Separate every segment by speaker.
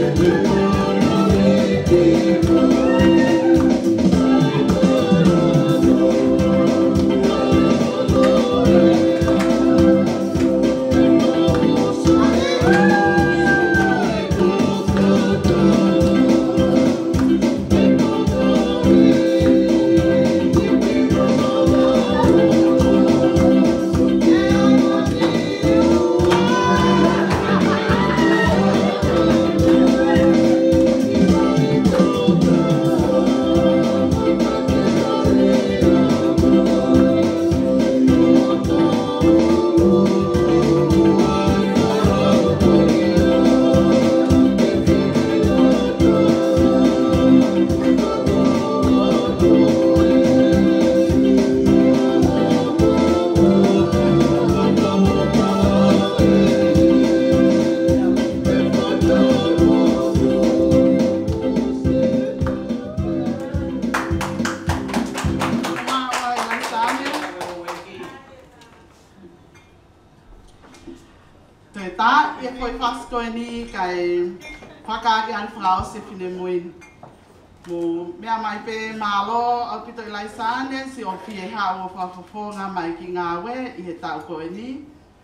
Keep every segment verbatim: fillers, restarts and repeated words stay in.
Speaker 1: Se finemoi mo mea mai pe malo au pito i laisane si o fie ha o whawhawho ngā mai ki ngā we i he tau koe ni.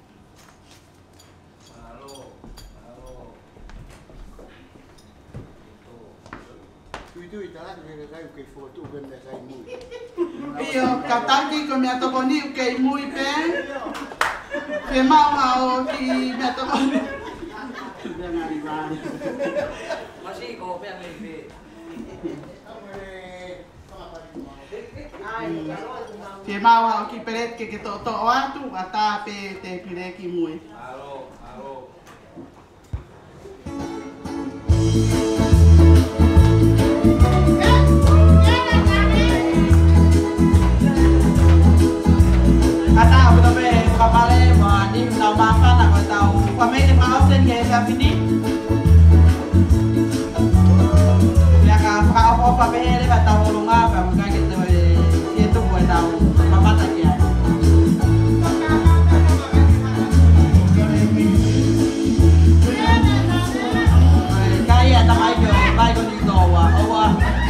Speaker 2: Malo, malo.
Speaker 3: Tui tui tā rātu he rau kei whōtu wenda kai mui.
Speaker 1: Io, ka taki ko mea toko ni u kei mui pe. Pe mau hao ki mea toko ni. Mea ngari rāni.
Speaker 2: Masih kau pe ang ibe.
Speaker 1: Te mau hao ki peret ke ke to to atu a tā pe te pire ki mui.
Speaker 2: Alo, alo.
Speaker 4: Ata aku tape kapale ma ni tau makan aku tau kami di pausen ke kapini. Ya ka apa apa pe ele ba tau lunga ba ka gitu itu buat tau mama tadi ya. Kaya tak ayo, baik ni doa, awak.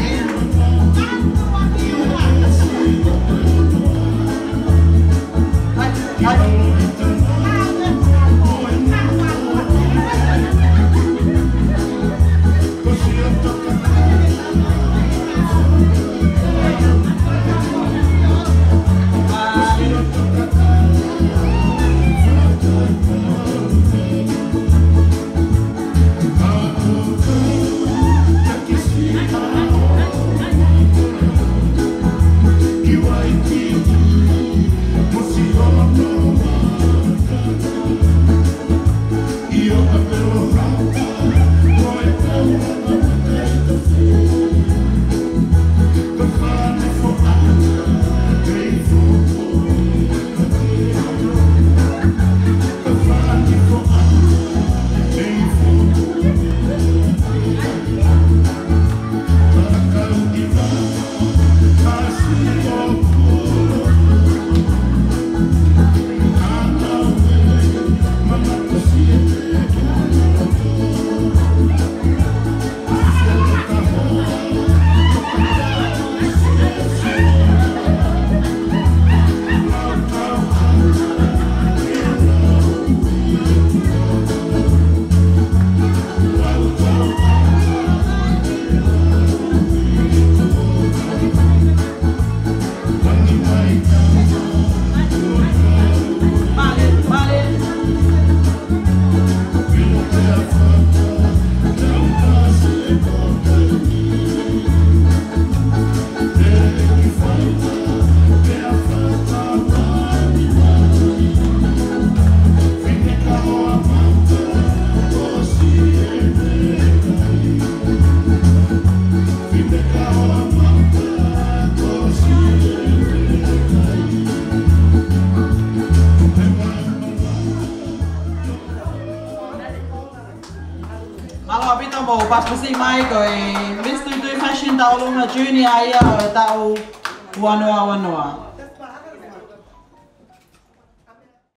Speaker 4: Pas pasi mai koi mister tui fashion tau lunga junior ia tau wanoa wanoa.